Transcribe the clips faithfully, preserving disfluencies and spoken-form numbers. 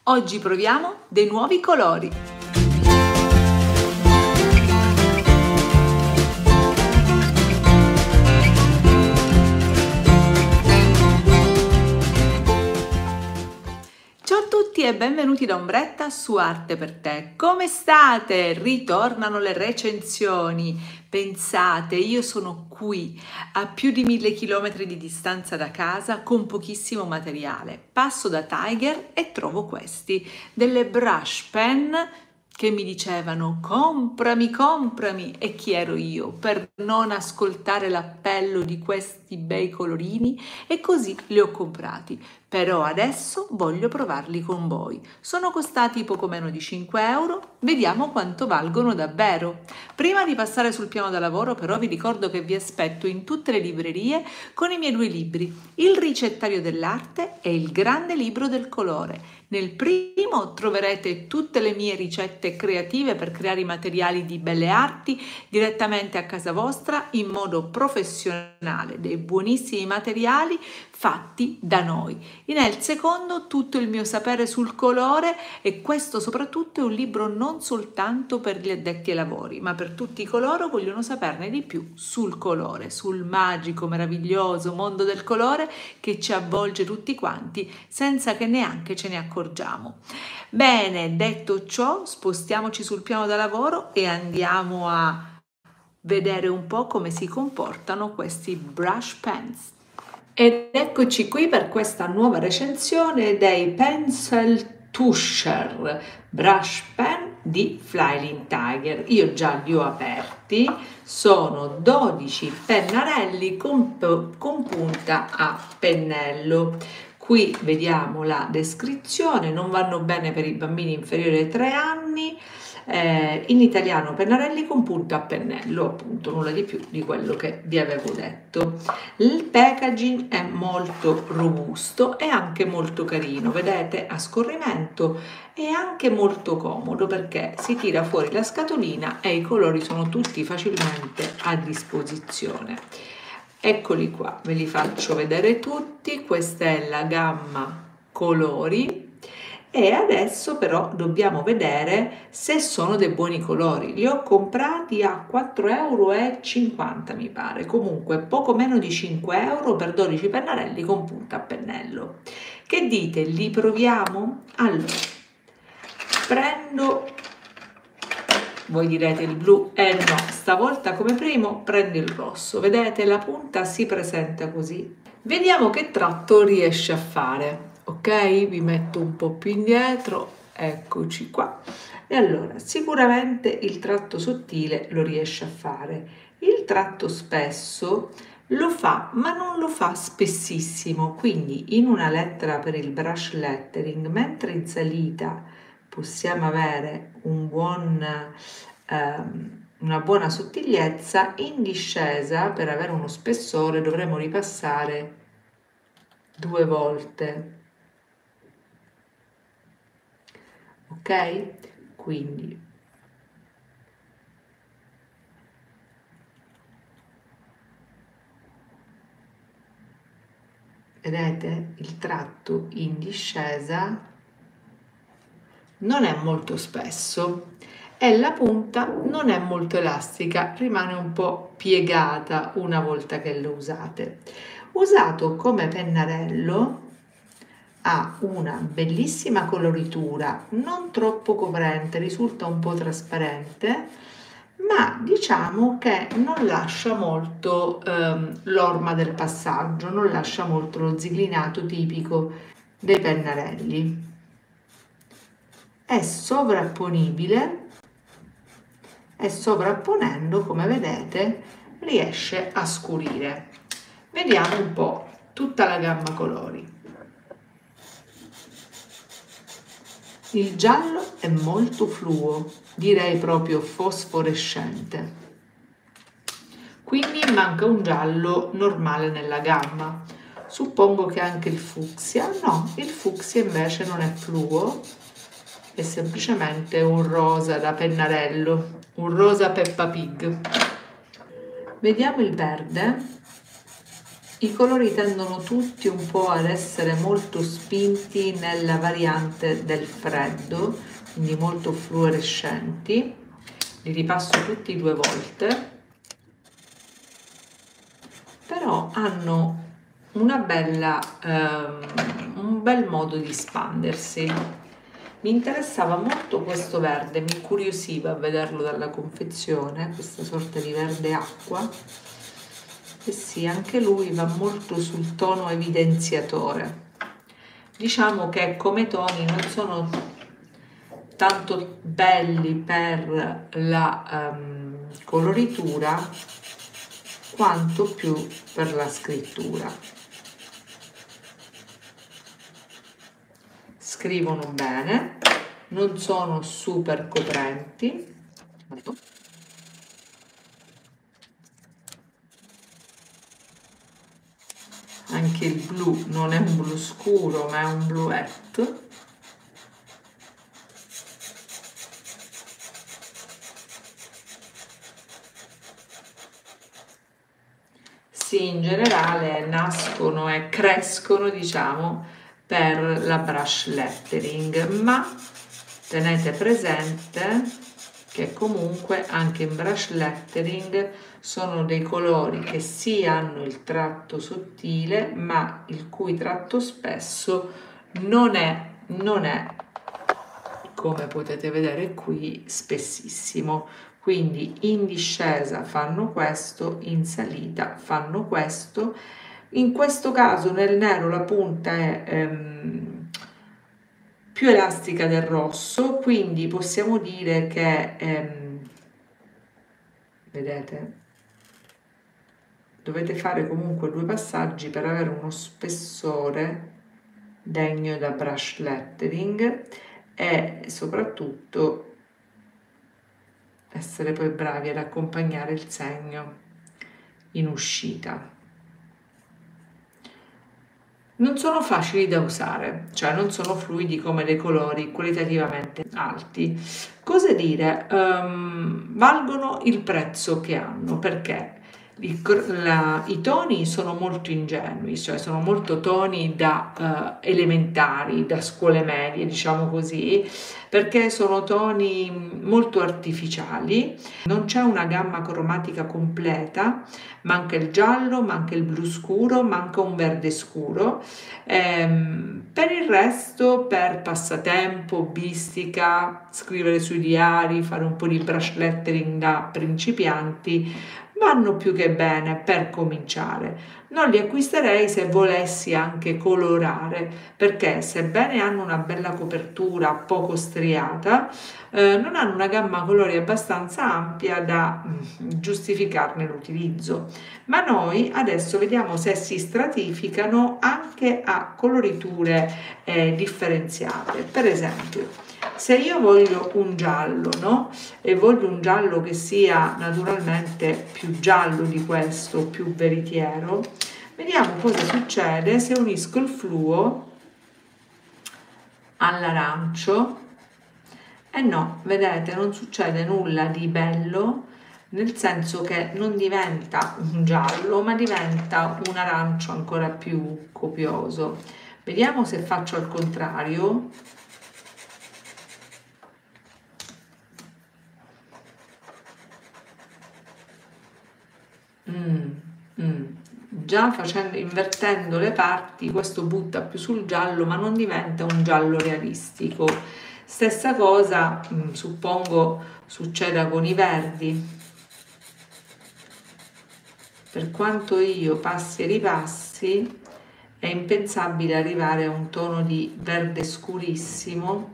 Oggi proviamo dei nuovi colori. Ciao a tutti e benvenuti da Ombretta su Arte per Te. Come state? Ritornano le recensioni. Pensate, io sono qui a più di mille chilometri di distanza da casa con pochissimo materiale. Passo da Tiger e trovo questi, delle brush pen che mi dicevano comprami, comprami, e chi ero io per non ascoltare l'appello di questi bei colorini, e così li ho comprati. Però adesso voglio provarli con voi. Sono costati poco meno di cinque euro, vediamo quanto valgono davvero. Prima di passare sul piano da lavoro però vi ricordo che vi aspetto in tutte le librerie con i miei due libri, Il ricettario dell'arte e Il grande libro del colore. Nel primo troverete tutte le mie ricette creative per creare i materiali di belle arti direttamente a casa vostra in modo professionale, dei buonissimi materiali fatti da noi. Nel secondo tutto il mio sapere sul colore, e questo soprattutto è un libro non soltanto per gli addetti ai lavori, ma per tutti coloro che vogliono saperne di più sul colore, sul magico, meraviglioso mondo del colore che ci avvolge tutti quanti senza che neanche ce ne accorgiamo. Bene, detto ciò, spostiamoci sul piano da lavoro e andiamo a vedere un po' come si comportano questi brush pens. Ed eccoci qui per questa nuova recensione dei Pencil Toucher Brush Pen di Flying Tiger. Io già li ho aperti, sono dodici pennarelli con, con punta a pennello. Qui vediamo la descrizione, non vanno bene per i bambini inferiori ai tre anni. Eh, in italiano pennarelli con punta a pennello, appunto, nulla di più di quello che vi avevo detto. Il packaging è molto robusto e anche molto carino, vedete, a scorrimento, e anche molto comodo perché si tira fuori la scatolina e i colori sono tutti facilmente a disposizione. Eccoli qua, ve li faccio vedere tutti. Questa è la gamma colori. E adesso però dobbiamo vedere se sono dei buoni colori. Li ho comprati a quattro euro e cinquanta mi pare, comunque poco meno di cinque euro per dodici pennarelli con punta a pennello. Che dite, li proviamo? Allora, prendo, voi direte il blu, eh no, stavolta come primo prendo il rosso, vedete la punta si presenta così. Vediamo che tratto riesce a fare. Ok, vi metto un po' più indietro, eccoci qua. E allora, sicuramente il tratto sottile lo riesce a fare. Il tratto spesso lo fa, ma non lo fa spessissimo, quindi in una lettera per il brush lettering, mentre in salita possiamo avere un buon, ehm, una buona sottigliezza, in discesa per avere uno spessore dovremo ripassare due volte. Ok? Quindi vedete il tratto in discesa non è molto spesso e la punta non è molto elastica, rimane un po' piegata una volta che lo usate. Usato come pennarello ha una bellissima coloritura, non troppo coprente, risulta un po' trasparente, ma diciamo che non lascia molto ehm, l'orma del passaggio, non lascia molto lo ziglinato tipico dei pennarelli. È sovrapponibile e sovrapponendo, come vedete, riesce a scurire. Vediamo un po' tutta la gamma colori. Il giallo è molto fluo, direi proprio fosforescente. Quindi manca un giallo normale nella gamma. Suppongo che anche il fucsia, no, il fucsia invece non è fluo, è semplicemente un rosa da pennarello, un rosa Peppa Pig. Vediamo il verde. I colori tendono tutti un po' ad essere molto spinti nella variante del freddo, quindi molto fluorescenti. Li ripasso tutti due volte, però hanno una bella, ehm, un bel modo di espandersi. Mi interessava molto questo verde, mi incuriosiva a vederlo dalla confezione, questa sorta di verde acqua. E sì, anche lui va molto sul tono evidenziatore. Diciamo che come toni non sono tanto belli per la um, coloritura quanto più per la scrittura. Scrivono bene, non sono super coprenti. Anche il blu non è un blu scuro, ma è un bluette. Sì, in generale nascono e crescono, diciamo, per la brush lettering, ma tenete presente che comunque anche in brush lettering sono dei colori che sì hanno il tratto sottile, ma il cui tratto spesso non è, non è, come potete vedere qui, spessissimo. Quindi in discesa fanno questo, in salita fanno questo. In questo caso nel nero la punta è ehm, più elastica del rosso, quindi possiamo dire che ehm, vedete, dovete fare comunque due passaggi per avere uno spessore degno da brush lettering e soprattutto essere poi bravi ad accompagnare il segno in uscita. Non sono facili da usare, cioè non sono fluidi come dei colori qualitativamente alti. Cosa dire? Um, valgono il prezzo che hanno, perché I, la, i toni sono molto ingenui, cioè sono molto toni da uh, elementari, da scuole medie, diciamo così, perché sono toni molto artificiali, non c'è una gamma cromatica completa, manca il giallo, manca il blu scuro, manca un verde scuro. Ehm, per il resto, per passatempo, hobbyistica, scrivere sui diari, fare un po' di brush lettering da principianti, vanno più che bene per cominciare. Non li acquisterei se volessi anche colorare, perché sebbene hanno una bella copertura poco striata, eh, non hanno una gamma colori abbastanza ampia da mm, giustificarne l'utilizzo. Ma noi adesso vediamo se si stratificano anche a coloriture eh, differenziate. Per esempio, se io voglio un giallo, no? E voglio un giallo che sia naturalmente più giallo di questo, più veritiero, vediamo cosa succede se unisco il fluo all'arancio. E no, vedete, non succede nulla di bello, nel senso che non diventa un giallo, ma diventa un arancio ancora più copioso. Vediamo se faccio al contrario. Mm, mm. Già facendo, invertendo le parti, questo butta più sul giallo, ma non diventa un giallo realistico. Stessa cosa, mh, suppongo, succeda con i verdi. Per quanto io passi e ripassi, è impensabile arrivare a un tono di verde scurissimo,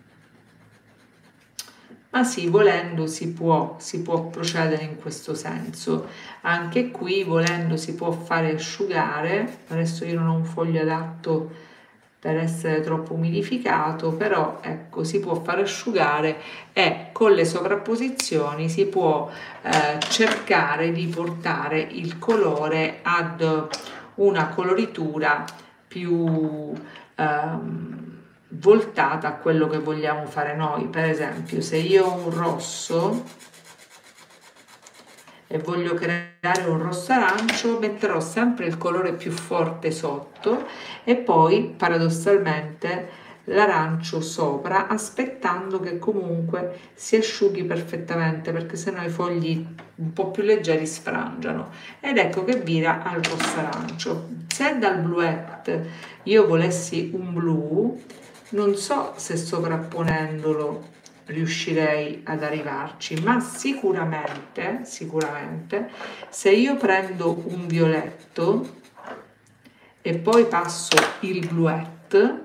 ma sì, volendo si può, si può procedere in questo senso. Anche qui, volendo, si può fare asciugare. Adesso io non ho un foglio adatto per essere troppo umidificato, però ecco, si può fare asciugare e con le sovrapposizioni si può eh, cercare di portare il colore ad una coloritura più ehm, voltata a quello che vogliamo fare noi. Per esempio, se io ho un rosso e voglio creare un rosso arancio, metterò sempre il colore più forte sotto e poi paradossalmente l'arancio sopra, aspettando che comunque si asciughi perfettamente, perché sennò i fogli un po' più leggeri sfrangiano. Ed ecco che vira al rosso arancio. Se dal bluette io volessi un blu, non so se sovrapponendolo riuscirei ad arrivarci, ma sicuramente sicuramente se io prendo un violetto e poi passo il bluette,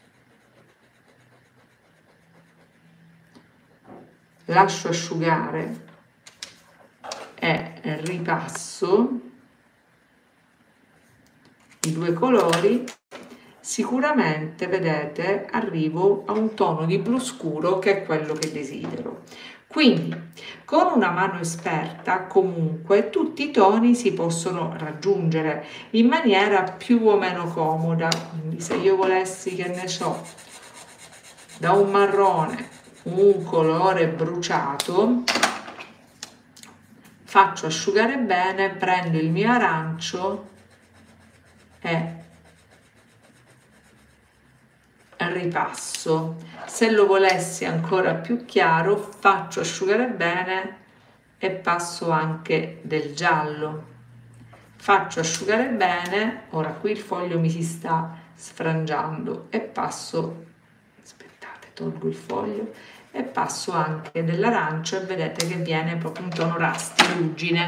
lascio asciugare e ripasso i due colori, sicuramente, vedete, arrivo a un tono di blu scuro che è quello che desidero. Quindi con una mano esperta comunque tutti i toni si possono raggiungere in maniera più o meno comoda. Quindi se io volessi, che ne so, da un marrone un colore bruciato, faccio asciugare bene, prendo il mio arancio e ripasso. Se lo volessi ancora più chiaro, faccio asciugare bene e passo anche del giallo. Faccio asciugare bene, ora qui il foglio mi si sta sfrangiando e passo, aspettate, tolgo il foglio e passo anche dell'arancio e vedete che viene proprio un tono rusty, ruggine.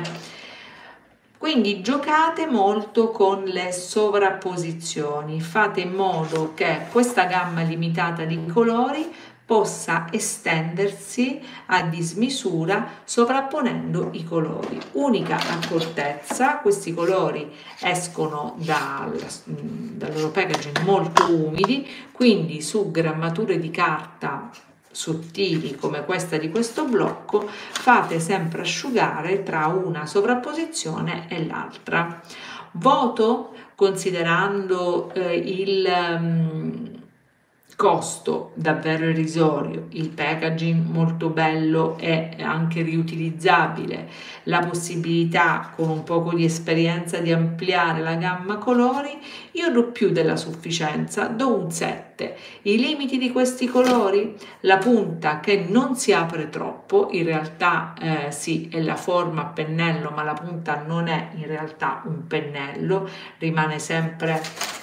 Quindi giocate molto con le sovrapposizioni, fate in modo che questa gamma limitata di colori possa estendersi a dismisura sovrapponendo i colori. Unica accortezza: questi colori escono dal, dal loro packaging molto umidi, quindi su grammature di carta sottili come questa di questo blocco fate sempre asciugare tra una sovrapposizione e l'altra. Voto, considerando eh, il um, costo davvero irrisorio, il packaging molto bello e anche riutilizzabile, la possibilità con un poco di esperienza di ampliare la gamma colori, io do più della sufficienza, do un sette. I limiti di questi colori: la punta che non si apre troppo, in realtà eh, sì, è la forma a pennello, ma la punta non è in realtà un pennello, rimane sempre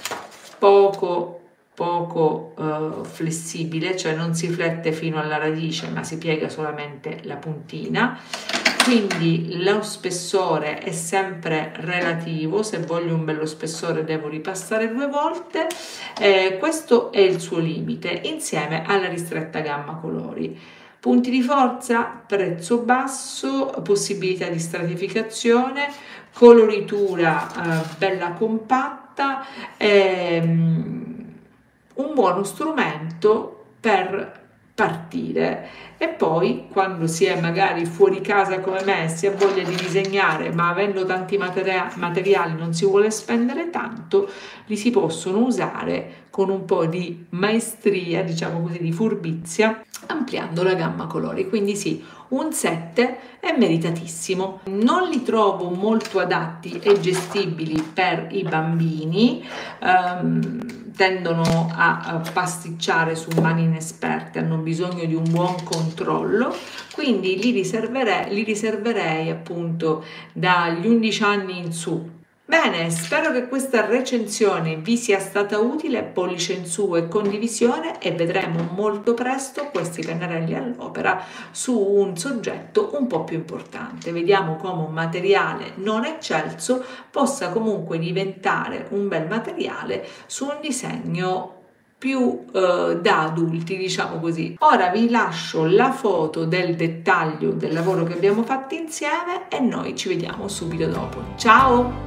poco poco eh, flessibile, cioè non si flette fino alla radice ma si piega solamente la puntina. Quindi lo spessore è sempre relativo, se voglio un bello spessore devo ripassare due volte, eh, questo è il suo limite insieme alla ristretta gamma colori. Punti di forza: prezzo basso, possibilità di stratificazione, coloritura eh, bella compatta, ehm, un buono strumento per partire. E poi, quando si è magari fuori casa come me, si ha voglia di disegnare ma avendo tanti materia materiali non si vuole spendere tanto, li si possono usare con un po' di maestria, diciamo così, di furbizia, ampliando la gamma colori. Quindi sì, un sette è meritatissimo. Non li trovo molto adatti e gestibili per i bambini, um, tendono a, a pasticciare su mani inesperte, hanno bisogno di un buon controllo, quindi li riserverei, li riserverei appunto dagli undici anni in su. Bene, spero che questa recensione vi sia stata utile, pollice in su e condivisione, e vedremo molto presto questi pennarelli all'opera su un soggetto un po' più importante. Vediamo come un materiale non eccelso possa comunque diventare un bel materiale su un disegno più eh, da adulti, diciamo così. Ora vi lascio la foto del dettaglio del lavoro che abbiamo fatto insieme e noi ci vediamo subito dopo. Ciao!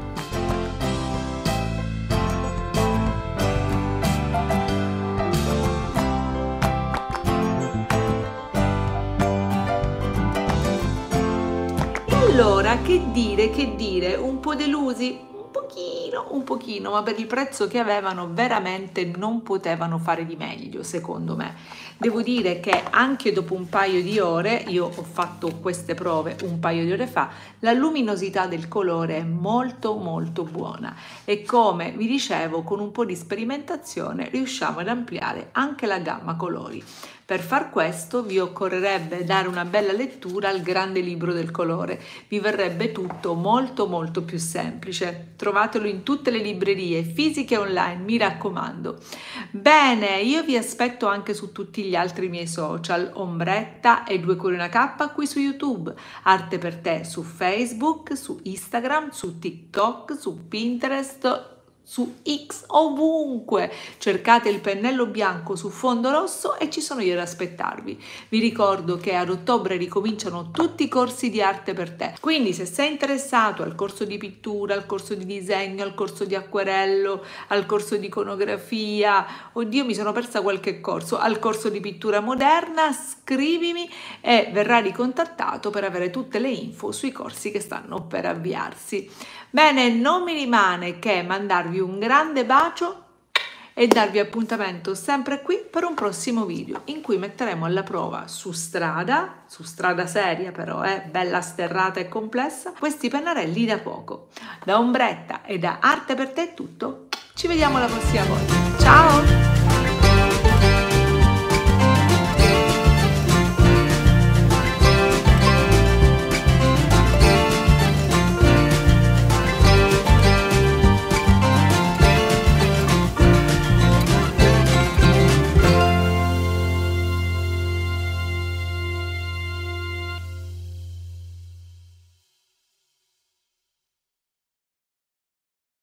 Allora, che dire, che dire, un po' delusi? Un pochino. pochino, un pochino, ma per il prezzo che avevano veramente non potevano fare di meglio, secondo me. Devo dire che anche dopo un paio di ore, io ho fatto queste prove un paio di ore fa, la luminosità del colore è molto molto buona e come vi dicevo con un po' di sperimentazione riusciamo ad ampliare anche la gamma colori. Per far questo vi occorrerebbe dare una bella lettura al grande libro del colore, vi verrebbe tutto molto molto più semplice. Trovatelo in tutte le librerie fisiche e online, mi raccomando. Bene, io vi aspetto anche su tutti gli altri miei social, Ombretta e due cuori una K qui su YouTube, Arte per te su Facebook, su Instagram, su TikTok, su Pinterest, su X, ovunque. Cercate il pennello bianco su fondo rosso e ci sono io ad aspettarvi. Vi ricordo che ad ottobre ricominciano tutti i corsi di arte per te, quindi se sei interessato al corso di pittura, al corso di disegno, al corso di acquerello, al corso di iconografia, oddio mi sono persa qualche corso, al corso di pittura moderna, scrivimi e verrai ricontattato per avere tutte le info sui corsi che stanno per avviarsi. Bene, non mi rimane che mandarvi un grande bacio e darvi appuntamento sempre qui per un prossimo video in cui metteremo alla prova su strada, su strada seria però, eh, bella sterrata e complessa, questi pennarelli da poco. Da Ombretta e da Arte per te è tutto, ci vediamo la prossima volta, ciao!